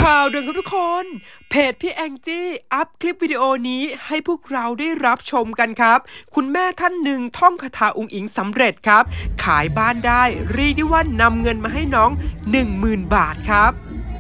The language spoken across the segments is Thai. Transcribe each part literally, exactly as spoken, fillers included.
ข่าวด่วนครับทุกคนเพจพี่แองจี้อัพคลิปวิดีโอนี้ให้พวกเราได้รับชมกันครับคุณแม่ท่านหนึ่งท่องคาถาอุ๋งอิ๋งสำเร็จครับขายบ้านได้เรียกได้ว่านำเงินมาให้น้อง หนึ่งหมื่น บาทครับ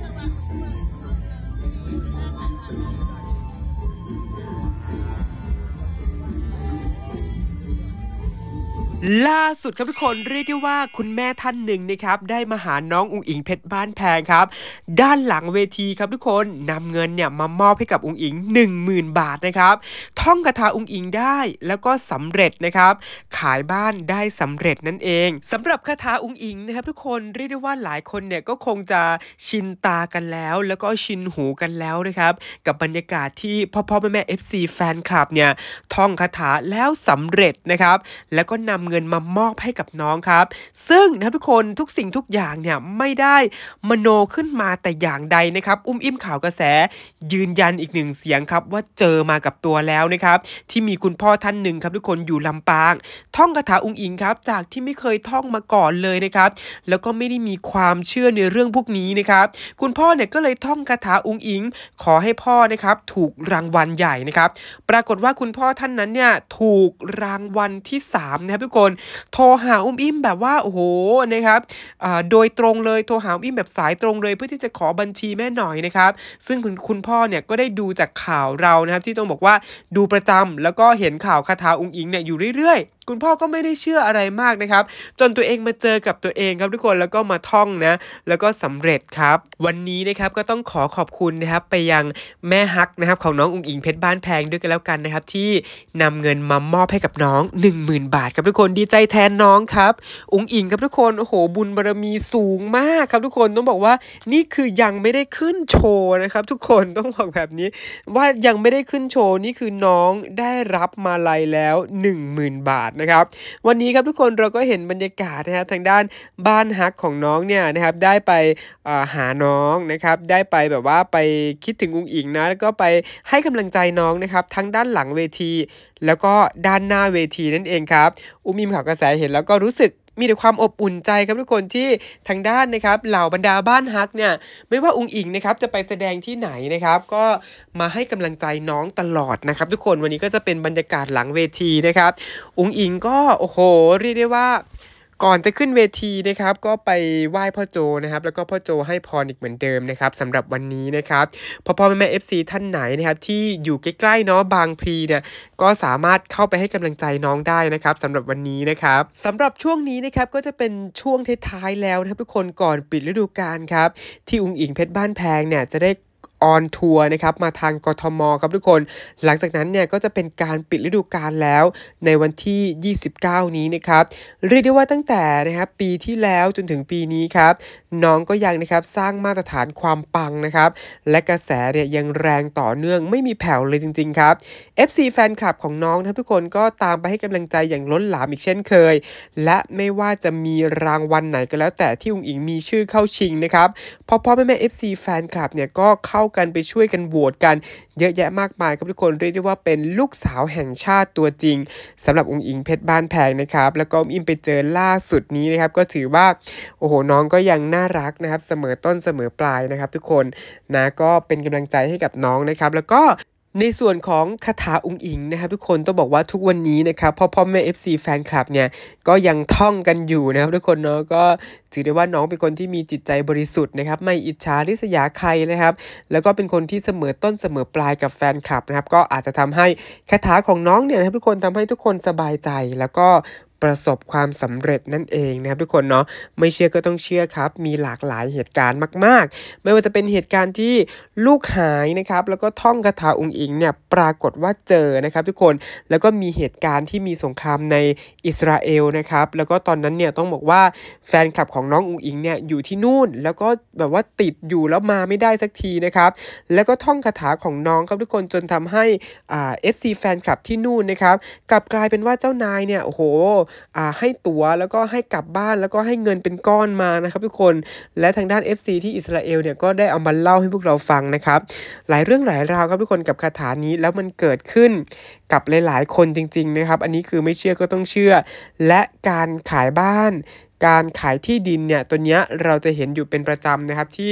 ล่าสุดครับทุกคนเรียกได้ว่าคุณแม่ท่านหนึ่งนะครับได้มาหาน้องอุ๋งอิ๋งเพชรบ้านแพงครับด้านหลังเวทีครับทุกคนนำเงินเนี่ยมามอบให้กับอุ๋งอิ๋ง หนึ่งหมื่น บาทนะครับท่องคาถาอุ๋งอิ๋งได้แล้วก็สำเร็จนะครับขายบ้านได้สำเร็จนั่นเองสำหรับคาถาอุ๋งอิ๋งนะครับทุกคนเรียกได้ว่าหลายคนเนี่ยก็คงจะชินตากันแล้วแล้วก็ชินหูกันแล้วนะครับกับบรรยากาศที่พ่อพ่อแม่แม่ เอฟ ซี แฟนคลับเนี่ยท่องคาถาแล้วสำเร็จนะครับแล้วก็นำเงินมามอบให้กับน้องครับซึ่งนะทุกคนทุกสิ่งทุกอย่างเนี่ยไม่ได้มโนขึ้นมาแต่อย่างใดนะครับอุ้มอิ่มข่าวกระแสยืนยันอีกหนึ่งเสียงครับว่าเจอมากับตัวแล้วนะครับที่มีคุณพ่อท่านหนึ่งครับทุกคนอยู่ลำปางท่องคาถาอุ๋งอิงครับจากที่ไม่เคยท่องมาก่อนเลยนะครับแล้วก็ไม่ได้มีความเชื่อในเรื่องพวกนี้นะครับคุณพ่อเนี่ยก็เลยท่องคาถาอุ๋งอิงขอให้พ่อนะครับถูกรางวัลใหญ่นะครับปรากฏว่าคุณพ่อท่านนั้นเนี่ยถูกรางวัลที่สามนะครับทุกคนโทรหาอุ้มอิ่มแบบว่าโอ้โหนะครับโดยตรงเลยโทรหาอุ้มอิ่มแบบสายตรงเลยเพื่อที่จะขอบัญชีแม่หน่อยนะครับซึ่งคุณคุณพ่อเนี่ยก็ได้ดูจากข่าวเรานะครับที่ต้องบอกว่าดูประจำแล้วก็เห็นข่าวคาถาอุ๋งอิงเนี่ยอยู่เรื่อยๆคุณพ่อก็ไม่ได้เชื่ออะไรมากนะครับจนตัวเองมาเจอกับตัวเองครับทุกคนแล้วก็มาท่องนะแล้วก็สำเร็จครับวันนี้นะครับก็ต้องขอขอบคุณนะครับไปยังแม่ฮักนะครับของน้องอุ๋งอิงเพชรบ้านแพงด้วยกันแล้วกันนะครับที่นำเงินมามอบให้กับน้อง หนึ่งหมื่น บาทครับทุกคนดีใจแทนน้องครับอุ๋งอิงครับทุกคนโอ้โหบุญบารมีสูงมากครับทุกคนต้องบอกว่านี่คือยังไม่ได้ขึ้นโชว์นะครับทุกคนต้องบอกแบบนี้ว่ายังไม่ได้ขึ้นโชว์นี่คือน้องได้รับมาลัยแล้ว หนึ่งหมื่น บาทนะครับวันนี้ครับทุกคนเราก็เห็นบรรยากาศนะครับทางด้านบ้านฮักของน้องเนี่ยนะครับได้ไปหาน้องนะครับได้ไปแบบว่าไปคิดถึงอุ๋งอิงนะแล้วก็ไปให้กำลังใจน้องนะครับทั้งด้านหลังเวทีแล้วก็ด้านหน้าเวทีนั่นเองครับอุ้มอิมข่าวกระแสเห็นแล้วก็รู้สึกมีแต่ความอบอุ่นใจครับทุกคนที่ทางด้านนะครับเหล่าบรรดาบ้านฮักเนี่ยไม่ว่าอุ๋งอิงนะครับจะไปแสดงที่ไหนนะครับก็มาให้กำลังใจน้องตลอดนะครับทุกคนวันนี้ก็จะเป็นบรรยากาศหลังเวทีนะครับอุ๋งอิงก็โอ้โหเรียกได้ว่าก่อนจะขึ้นเวทีนะครับก็ไปไหว้พ่อโจนะครับแล้วก็พ่อโจให้พรอีกเหมือนเดิมนะครับสำหรับวันนี้นะครับพ่อพ่อแม่แม่ เอฟ ซี ท่านไหนนะครับที่อยู่ใกล้ๆเนาะบางพลีเนี่ยก็สามารถเข้าไปให้กำลังใจน้องได้นะครับสำหรับวันนี้นะครับสำหรับช่วงนี้นะครับก็จะเป็นช่วงท้ายๆแล้วนะครับทุกคนก่อนปิดฤดูกาลครับที่อุ๋งอิงเพชรบ้านแพงเนี่ยจะได้ออนทัวร์นะครับมาทางกทมครับทุกคนหลังจากนั้นเนี่ยก็จะเป็นการปิดฤดูกาลแล้วในวันที่ยี่สิบเก้านี้นะครับเรียกได้ว่าตั้งแต่นะครับปีที่แล้วจนถึงปีนี้ครับน้องก็ยังนะครับสร้างมาตรฐานความปังนะครับและกระแสเนี่ยยังแรงต่อเนื่องไม่มีแผ่วเลยจริงๆครับ เอฟ ซี แฟนคลับของน้องนะทุกคนก็ตามไปให้กำลังใจอย่างล้นหลามอีกเช่นเคยและไม่ว่าจะมีรางวัลไหนก็แล้วแต่ที่อุ๋งอิงมีชื่อเข้าชิงนะครับพ่อพ่อแม่แม่ เอฟ ซี แฟนคลับเนี่ยก็เข้ากันไปช่วยกันโหวตกันเยอะแยะมากมายครับทุกคนเรียกได้ว่าเป็นลูกสาวแห่งชาติตัวจริงสำหรับอุ๋งอิงเพชรบ้านแพงนะครับแล้วก็อิมไปเจอล่าสุดนี้นะครับก็ถือว่าโอ้โหน้องก็ยังน่ารักนะครับเสมอต้นเสมอปลายนะครับทุกคนนะก็เป็นกำลังใจให้กับน้องนะครับแล้วก็ในส่วนของคาถาอุ๋งอิงนะครับทุกคนต้องบอกว่าทุกวันนี้นะครับพ่อพ่อแม่ เอฟ ซี แฟนคลับเนี่ยก็ยังท่องกันอยู่นะครับทุกคนเนาะก็ถือได้ว่าน้องเป็นคนที่มีจิตใจบริสุทธิ์นะครับไม่อิจฉาริษยาใครนะครับแล้วก็เป็นคนที่เสมอต้นเสมอปลายกับแฟนคลับนะครับก็อาจจะทำให้คาถาของน้องเนี่ยนะครับทุกคนทำให้ทุกคนสบายใจแล้วก็ประสบความสำเร็จนั่นเองนะครับทุกคนเนาะไม่เชื่อก็ต้องเชื่อครับมีหลากหลายเหตุการณ์มากๆไม่ว่าจะเป็นเหตุการณ์ที่ลูกหายนะครับแล้วก็ท่องคาถาอุ๋งอิงเนี่ยปรากฏว่าเจอนะครับทุกคนแล้วก็มีเหตุการณ์ที่มีสงครามในอิสราเอลนะครับแล้วก็ตอนนั้นเนี่ยต้องบอกว่าแฟนคลับของน้องอุ๋งอิงเนี่ยอยู่ที่นู่นแล้วก็แบบว่าติดอยู่แล้วมาไม่ได้สักทีนะครับแล้วก็ท่องคาถาของน้องครับทุกคนจนทำให้อ่า เอฟ ซี แฟนคลับที่นู่นนะครับกลับกลายเป็นว่าเจ้านายเนี่ยโอ้โหอ่าให้ตั๋วแล้วก็ให้กลับบ้านแล้วก็ให้เงินเป็นก้อนมานะครับทุกคนและทางด้าน เอฟ ซี ที่อิสราเอลเนี่ยก็ได้เอามาเล่าให้พวกเราฟังนะครับหลายเรื่องหลายราวครับทุกคนกับคาถานี้แล้วมันเกิดขึ้นกับหลายๆคนจริงๆนะครับอันนี้คือไม่เชื่อก็ต้องเชื่อและการขายบ้านการขายที่ดินเนี่ยตัวเนี้ยเราจะเห็นอยู่เป็นประจำนะครับที่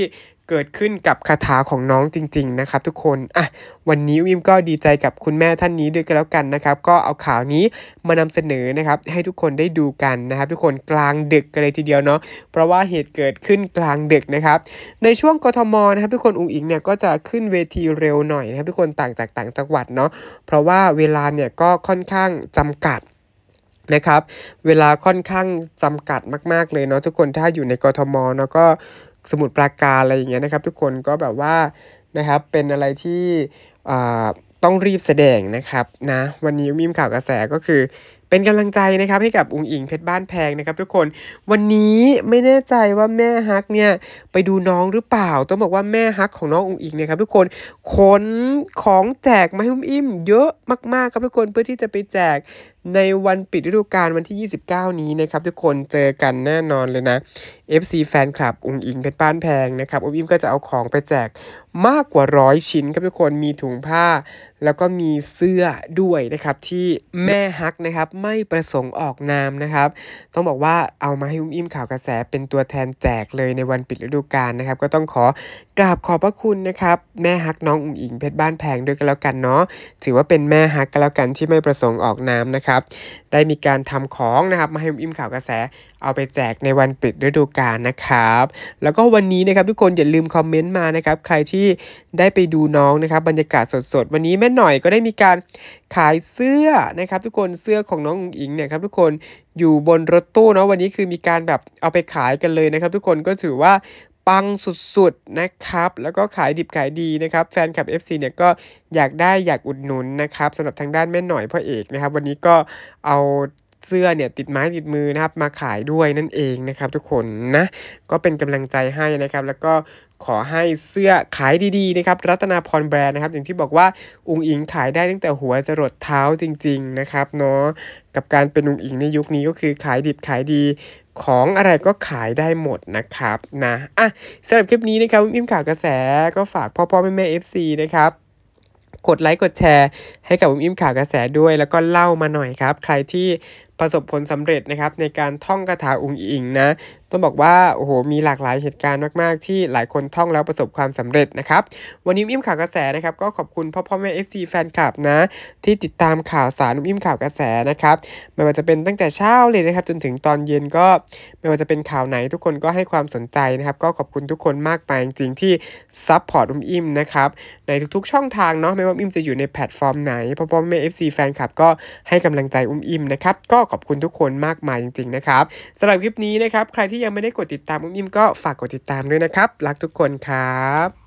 เกิดขึ้นกับคาถาของน้องจริงๆนะครับทุกคนอ่ะวันนี้วิมก็ดีใจกับคุณแม่ท่านนี้ด้วยกันแล้วกันนะครับก็เอาข่าวนี้มานำเสนอนะครับให้ทุกคนได้ดูกันนะครับทุกคนกลางดึกกันเลยทีเดียวเนาะเพราะว่าเหตุเกิดขึ้นกลางดึกนะครับในช่วงกทมนะครับทุกคนอุ๋งอิงเนี่ยก็จะขึ้นเวทีเร็วหน่อยนะครับทุกคนต่างจากต่างจังหวัดเนาะเพราะว่าเวลาเนี่ยก็ค่อนข้างจำกัดนะครับเวลาค่อนข้างจำกัดมากๆเลยเนาะทุกคนถ้าอยู่ในกทมเนาะก็สมุทรปราการอะไรอย่างเงี้ยนะครับทุกคนก็แบบว่านะครับเป็นอะไรที่อ่าต้องรีบแสดงนะครับนะวันนี้มีข่าวกระแสก็คือเป็นกำลังใจนะครับให้กับอุ๋งอิงเพชรบ้านแพงนะครับทุกคนวันนี้ไม่แน่ใจว่าแม่ฮักเนี่ยไปดูน้องหรือเปล่าต้องบอกว่าแม่ฮักของน้องอุ๋งอิงเนี่ยครับทุกคนขนของแจกมาให้อุ้มอิ่มเยอะมากๆครับทุกคนเพื่อที่จะไปแจกในวันปิดฤดูกาลวันที่ยี่สิบเก้านี้นะครับทุกคนเจอกันแน่นอนเลยนะ เอฟ ซี แฟนคลับอุ๋งอิงเพชรบ้านแพงนะครับอุ้มอิ่มก็จะเอาของไปแจกมากกว่าร้อยชิ้นครับทุกคนมีถุงผ้าแล้วก็มีเสื้อด้วยนะครับที่แม่ฮักนะครับไม่ประสงค์ออกนามนะครับต้องบอกว่าเอามาให้อุ้มอิ่มข่าวกระแสเป็นตัวแทนแจกเลยในวันปิดฤดูกาลนะครับก็ต้องขอกราบขอบพระคุณนะครับแม่ฮักน้องอุ๋งอิงเพชรบ้านแพงด้วยกันแล้วกันเนาะถือว่าเป็นแม่ฮักกันแล้วกันที่ไม่ประสงค์ออกนามนะครับได้มีการทำของนะครับมาให้อุ้มอิ่มข่าวกระแสเอาไปแจกในวันปิดฤดูกาลนะครับแล้วก็วันนี้นะครับทุกคนอย่าลืมคอมเมนต์มานะครับใครที่ได้ไปดูน้องนะครับบรรยากาศสดๆวันนี้แม่หน่อยก็ได้มีการขายเสื้อนะครับทุกคนเสื้อของน้องอุ๋งอิงเนี่ยครับทุกคนอยู่บนรถตู้เนาะวันนี้คือมีการแบบเอาไปขายกันเลยนะครับทุกคนก็ถือว่าปังสุดๆนะครับแล้วก็ขายดิบขายดีนะครับแฟนคลับ เอฟ ซี เนี่ยก็อยากได้อยากอุดหนุนนะครับสำหรับทางด้านแม่หน่อยพ่อเอกนะครับวันนี้ก็เอาเสื้อเนี่ยติดไม้ติดมือนะครับมาขายด้วยนั่นเองนะครับทุกคนนะก็เป็นกำลังใจให้นะครับแล้วก็ขอให้เสื้อขายดีๆนะครับรัตนาพรแบรนด์นะครับอย่างที่บอกว่าอุ๋งอิงขายได้ตั้งแต่หัวจรดเท้าจริงๆนะครับเนาะกับการเป็นอุ๋งอิงในยุคนี้ก็คือขายดิบขายดีของอะไรก็ขายได้หมดนะครับนะอ่ะสำหรับคลิปนี้นะครับอิ่มข่าวกระแสก็ฝากพ่อพ่อแม่แม่ เอฟ ซี นะครับกดไลค์กดแชร์ให้กับอุ้มอิ่มข่าวกระแสด้วยแล้วก็เล่ามาหน่อยครับใครที่ประสบผลสำเร็จนะครับในการท่องคาถาอุ๋งอิงนะต้องบอกว่าโอ้โหมีหลากหลายเหตุการณ์มากๆที่หลายคนท่องแล้วประสบความสำเร็จนะครับวันนี้อุ้มอิ่มข่าวกระแสนะครับก็ขอบคุณพ่อพ่อแม่ เอฟ ซี แฟนคลับนะที่ติดตามข่าวสารอุ้มอิ่มข่าวกระแสนะครับไม่ว่าจะเป็นตั้งแต่เช้าเลยนะครับจนถึงตอนเย็นก็ไม่ว่าจะเป็นข่าวไหนทุกคนก็ให้ความสนใจนะครับก็ขอบคุณทุกคนมากมายจริงๆที่ซัพพอร์ตอุ้มอิ่มนะครับในทุกๆช่องทางเนาะไม่ว่าอุ้มอิ่มจะอยู่ในแพลตฟอร์มไหนพ่อพ่อแม่ เอฟ ซี แฟนคลับก็ให้กำลังใจอุ้มอิ่มนะครับก็ขอบคุณทุกคนมากมายจริงๆนะครับสำหรับคลิปนี้นะครับใครที่ยังไม่ได้กดติดตามอุ้มอิ่มก็ฝากกดติดตามด้วยนะครับรักทุกคนครับ